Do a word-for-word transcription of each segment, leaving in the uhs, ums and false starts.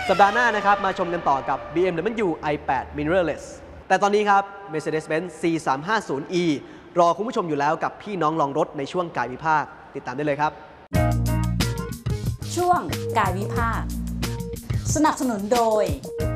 สัปดาห์หน้านะครับมาชมกันต่อกับ บี เอ็ม ดับเบิลยู ไอ แปด Mirrorless แต่ตอนนี้ครับ Mercedes-Benz ซี สามห้าศูนย์ อี รอคุณผู้ชมอยู่แล้วกับพี่น้องลองรถในช่วงกายวิภาคติดตามได้เลยครับช่วงกายวิภาคสนับสนุนโดย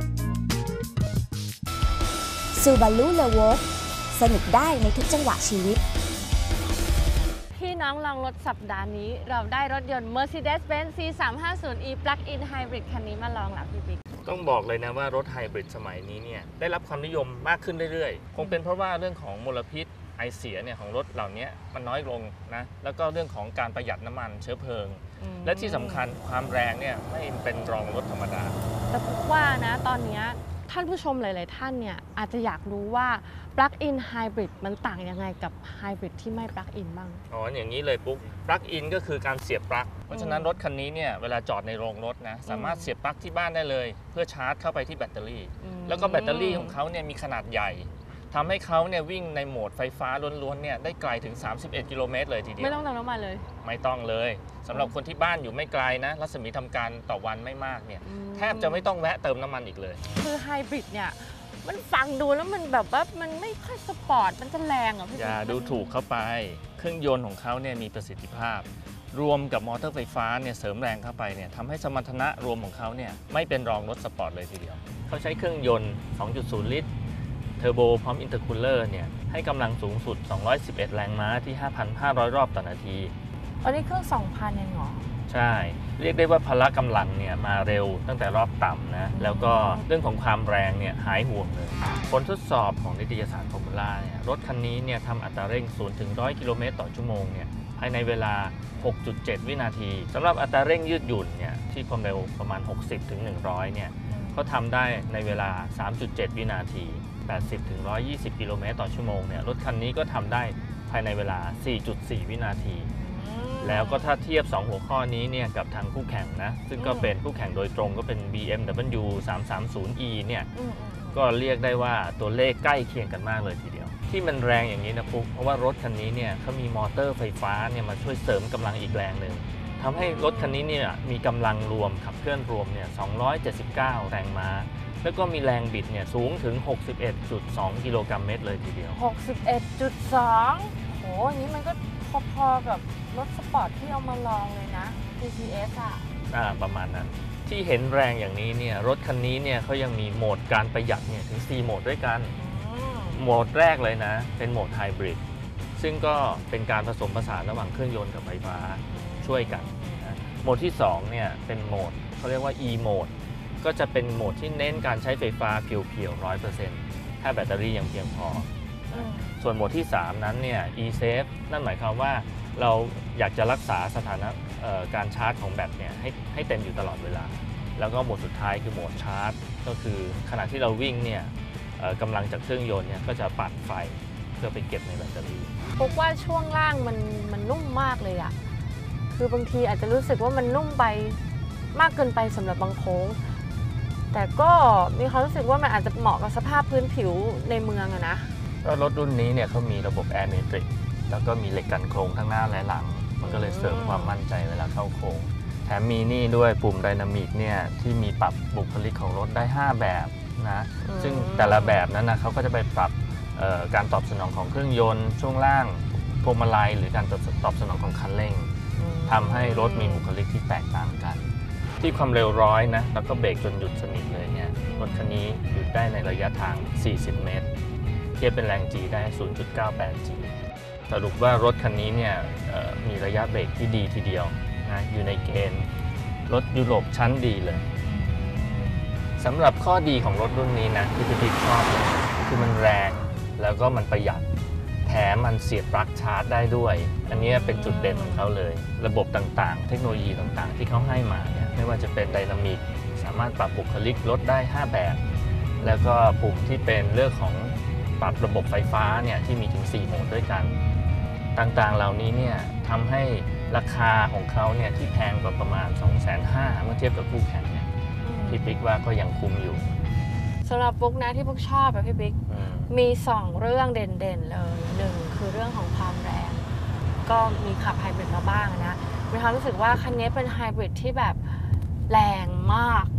Subaru Levo สนุกได้ในทุกจังหวะชีวิตพี่น้องลองรถสัปดาห์นี้เราได้รถยนต์ Mercedes-Benz ซี สามห้าศูนย์ อี Plug-in Hybrid คันนี้มาลองแล้วพี่บิ๊กต้องบอกเลยนะว่ารถไฮบริดสมัยนี้เนี่ยได้รับความนิยมมากขึ้นเรื่อยๆคงเป็นเพราะว่าเรื่องของมลพิษไอเสียเนี่ยของรถเหล่านี้มันน้อยลงนะแล้วก็เรื่องของการประหยัดน้ำมันเชื้อเพลิงและที่สำคัญความแรงเนี่ยไม่เป็นรองรถธรรมดาแต่ผมว่านะตอนนี้ท่านผู้ชมหลายๆท่านเนี่ยอาจจะอยากรู้ว่า Plug-in Hybrid มันต่างยังไงกับ Hybrid ที่ไม่ Plug-in บ้างอ๋ออย่างนี้เลยปุ๊บ Plug-in ก็คือการเสียบปลั๊กเพราะฉะนั้นรถคันนี้เนี่ยเวลาจอดในโรงรถนะสามารถเสียบปลั๊กที่บ้านได้เลยเพื่อชาร์จเข้าไปที่แบตเตอรี่แล้วก็แบตเตอรี่ของเขาเนี่ยมีขนาดใหญ่ทำให้เขาเนี่ยวิ่งในโหมดไฟฟ้าล้วนๆเนี่ยได้ไกลถึงสามสิบเอ็ดกิโลเมตรเลยทีเดียวไม่ต้องเติมน้ำมันเลยไม่ต้องเลยสำหรับคนที่บ้านอยู่ไม่ไกลนะรัศมีทำการต่อวันไม่มากเนี่ยแทบจะไม่ต้องแวะเติมน้ำมันอีกเลยคือไฮบริดเนี่ยมันฟังดูแล้วมันแบบว่ามันไม่ค่อยสปอร์ตมันจะแรงอ่ะพี่อย่าดูถูกเข้าไปเครื่องยนต์ของเขาเนี่ยมีประสิทธิภาพรวมกับมอเตอร์ไฟฟ้าเนี่ยเสริมแรงเข้าไปเนี่ยทำให้สมรรถนะรวมของเขาเนี่ยไม่เป็นรองรถสปอร์ตเลยทีเดียวเขาใช้เครื่องยนต์ สองจุดศูนย์ ลิตรเทอร์โบพร้อมอินเตอร์คูลเลอร์เนี่ยให้กำลังสูงสุดสองร้อยสิบเอ็ดแรงม้าที่ ห้าพันห้าร้อย รอบต่อนาทีอันนี้เครื่อง สองพัน เองเหรอใช่เรียกได้ว่าพละกำลังเนี่ยมาเร็วตั้งแต่รอบต่ำนะแล้วก็เรื่องของความแรงเนี่ยหายห่วงเลยผลทดสอบของนิตยสารฟอร์มูล่าเนี่ยรถคันนี้เนี่ยทำอัตราเร่งศูนย์ถึงหนึ่งร้อยกิโลเมตรต่อชั่วโมงเนี่ยภายในเวลา หกจุดเจ็ด วินาทีสำหรับอัตราเร่งยืดหยุ่นเนี่ยที่ความเร็วประมาณ หกสิบถึงหนึ่งร้อย เนี่ยเขาทำได้ในเวลา สามจุดเจ็ด วินาที แปดสิบถึงหนึ่งร้อยยี่สิบ กิโลเมตรต่อชั่วโมงเนี่ยรถคันนี้ก็ทำได้ภายในเวลา สี่จุดสี่ วินาทีแล้วก็ถ้าเทียบสองหัวข้อนี้เนี่ยกับทางคู่แข่งนะซึ่งก็เป็นคู่แข่งโดยตรงก็เป็น บี เอ็ม ดับเบิลยู สามสามศูนย์ อี เนี่ยก็เรียกได้ว่าตัวเลขใกล้เคียงกันมากเลยทีเดียวที่มันแรงอย่างนี้นะปุ๊บเพราะว่ารถคันนี้เนี่ยเขามีมอเตอร์ไฟฟ้าเนี่ยมาช่วยเสริมกำลังอีกแรงหนึ่งทำให้รถคันนี้เนี่ยมีกำลังรวมขับเคลื่อนรวมเนี่ยสองร้อยเจ็ดสิบเก้าแรงม้าแล้วก็มีแรงบิดเนี่ยสูงถึง หกสิบเอ็ดจุดสอง กิโลกรัมเมตรเลยทีเดียวหกสิบเอ็ดจุดสอง โหอันนี้มันก็พอๆกับรถสปอร์ตที่เอามาลองเลยนะ ที ที เอส อ่ะอ่าประมาณนั้นที่เห็นแรงอย่างนี้เนี่ยรถคันนี้เนี่ยเขายังมีโหมดการประหยัดเนี่ยถึงสี่โหมดด้วยกันโหมดแรกเลยนะเป็นโหมดไฮบริดซึ่งก็เป็นการผสมผสานระหว่างเครื่องยนต์กับไฟฟ้าช่วยกันนะโหมดที่สองเนี่ยเป็นโหมดเขาเรียกว่า E โหมดก็จะเป็นโหมดที่เน้นการใช้ไฟฟ้าเพียวๆ หนึ่งร้อยเปอร์เซ็นต์ ถ้าแบตเตอรี่ยังเพียงพอส่วนโหมดที่สามนั้นเนี่ย E-Safe นั่นหมายความว่าเราอยากจะรักษาสถานะการชาร์จของแบตเนี่ยให้ให้เต็มอยู่ตลอดเวลาแล้วก็โหมดสุดท้ายคือโหมดชาร์จก็คือขณะที่เราวิ่งเนี่ยกำลังจากเครื่องยนต์เนี่ยก็จะปัดไฟเพื่อไปเก็บในแบตเตอรี่พบว่าช่วงล่างมันมันนุ่มมากเลยอะคือบางทีอาจจะรู้สึกว่ามันนุ่มไปมากเกินไปสำหรับบางโค้งแต่ก็มีความรู้สึกว่ามันอาจจะเหมาะกับสภาพพื้นผิวในเมืองอะนะก็รถรุ่นนี้เนี่ยเขามีระบบแอร์เมทริกแล้วก็มีเหล็กกันโค้งทั้งหน้าและหลังมันก็เลยเสริมความมั่นใจเวลาเข้าโค้งแถมมีนี่ด้วยปุ่มไดนามิกเนี่ยที่มีปรับบุคลิกของรถได้ห้าแบบนะซึ่งแต่ละแบบนั้นนะเขาก็จะไปปรับการตอบสนองของเครื่องยนต์ช่วงล่างพวงมาลัยหรือการตอบสนองของคันเร่งทำให้รถมีบุคลิกที่แตกต่างกันที่ความเร็วร้อยนะแล้วก็เบรกจนหยุดสนิทเลยเนี่ยรถคันนี้หยุดได้ในระยะทางสี่สิบเมตรเทียบเป็นแรง G ได้ ศูนย์จุดเก้าแปด G สรุปว่ารถคันนี้เนี่ยมีระยะเบรกที่ดีทีเดียวนะอยู่ในเกณฑ์รถยุโรปชั้นดีเลยสำหรับข้อดีของรถรุ่นนี้นะที่พี่บิ๊กชอบเลยคือมันแรงแล้วก็มันประหยัดแถมมันเสียบปลั๊กชาร์จได้ด้วยอันนี้เป็นจุดเด่นของเขาเลยระบบต่างๆเทคโนโลยีต่างๆที่เขาให้มาเนี่ยไม่ว่าจะเป็นไดนามิกสามารถปรับบุคลิกรถได้ห้าแบบแล้วก็ปุ่มที่เป็นเรื่องของปรับระบบไฟฟ้าเนี่ยที่มีถึงสี่โหมดด้วยกันต่างๆเหล่านี้เนี่ยทำให้ราคาของเขาเนี่ยที่แพงกว่าประมาณ สองแสนห้าหมื่น เมื่อเทียบกับคู่แข่งเนี่ยพี่บิ๊กว่าก็ยังคุ้มอยู่สำหรับปุ๊กนะที่ปุ๊กชอบแบบพี่บิ๊กมีสองเรื่องเด่นๆเลยหนึ่งคือเรื่องของความแรงก็มีขับไฮบริดมาบ้างนะมีความรู้สึกว่าคันนี้เป็นไฮบริดที่แบบแรงมาก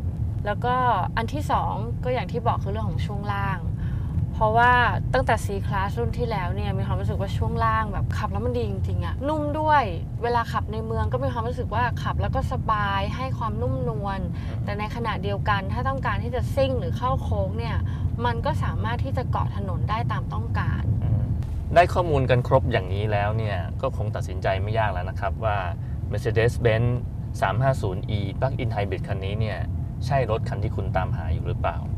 แล้วก็อันที่สองก็อย่างที่บอกคือเรื่องของช่วงล่าง เพราะว่าตั้งแต่ C-Class รุ่นที่แล้วเนี่ยมีความรู้สึกว่าช่วงล่างแบบขับแล้วมันดีจริงๆอะนุ่มด้วยเวลาขับในเมืองก็มีความรู้สึกว่าขับแล้วก็สบายให้ความนุ่มนวลแต่ในขณะเดียวกันถ้าต้องการที่จะซิ่งหรือเข้าโค้งเนี่ยมันก็สามารถที่จะเกาะถนนได้ตามต้องการได้ข้อมูลกันครบอย่างนี้แล้วเนี่ยก็คงตัดสินใจไม่ยากแล้วนะครับว่า Mercedes-Benz สามห้าศูนย์ อี Plug-in Hybrid คันนี้เนี่ยใช่รถคันที่คุณตามหาอยู่หรือเปล่า